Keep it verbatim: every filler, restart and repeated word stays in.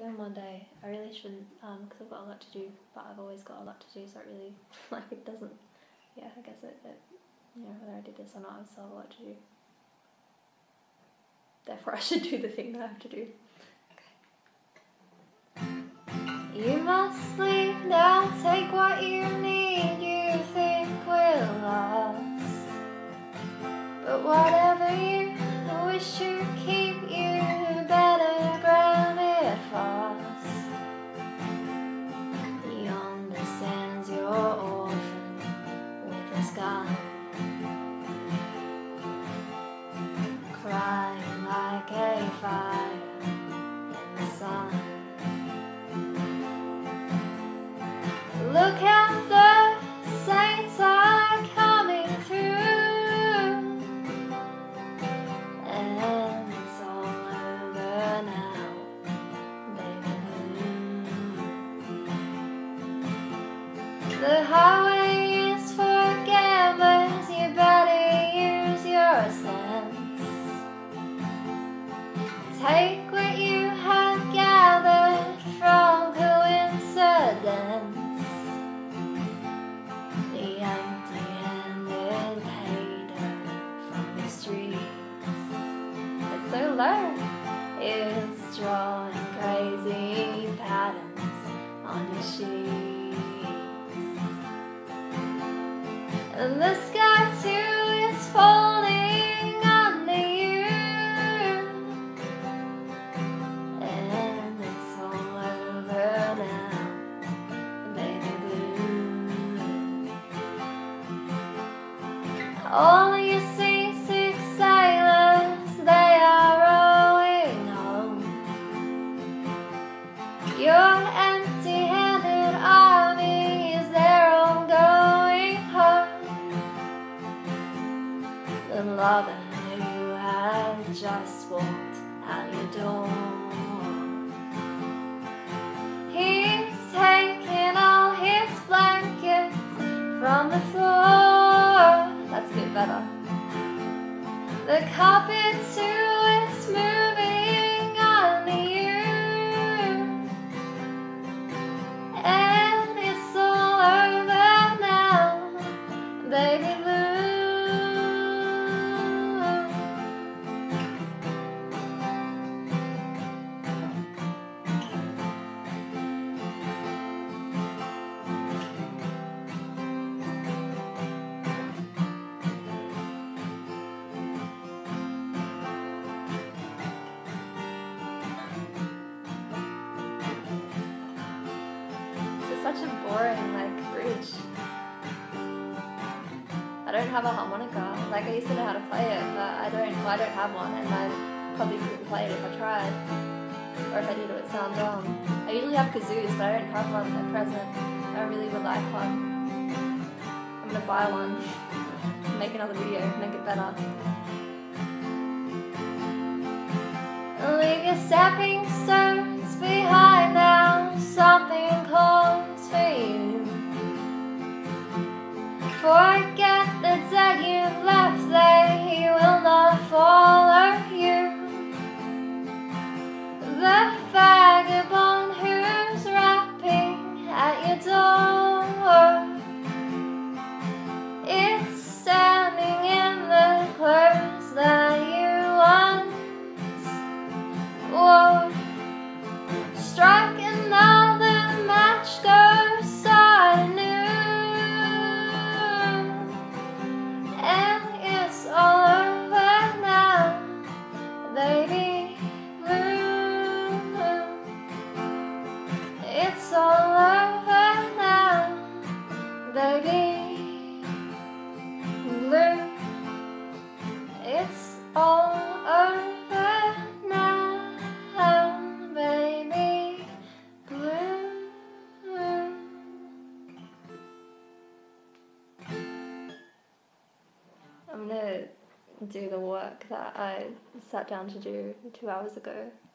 in one day. I really shouldn't, um, because I've got a lot to do, but I've always got a lot to do, so it really, like, it doesn't, yeah, I guess it, it, you know, whether I did this or not, I still have a lot to do. Therefore, I should do the thing that I have to do. Okay. You must leave now, take what you need, you think will last. But whatever you wish you keep, you better grab it fast. He understands you're orphan with a scar, crying like a fire in the sun. Look out, the saints are coming through, and it's all over now, baby blue. The highway is for gamblers, you better use your sense. Take what you have gathered from coincidence. The empty-handed hater from the streets, it's so low, it's drawing crazy patterns on your sheets. And the sky too is folding under you, and it's all over now, baby blue. All your seasick sailors, they are rowing home. Your empty-handed armies, they're all going home. The lover who had just walked out your door, he's taking all his blankets from the floor. That's a bit better. The carpet too is moving under you, and it's all over now, baby blue. Such a boring, like, bridge. I don't have a harmonica. Like, I used to know how to play it, but I don't, well, I don't have one, and I probably couldn't play it if I tried. Or if I did, it would sound wrong. I usually have kazoos, but I don't have one at present. I really would like one. I'm gonna buy one, make another video, make it better. Leave your stepping stones behind now, something calls for you. Forget the dead you've left, they will not follow you. The vagabond who's rapping at your door is standing in the clothes that you once wore. Strike another match, go start anew, and it's all over now, baby blue. It's all over now, baby blue. It's all over now, baby blue. I'm gonna do the work that I sat down to do two hours ago.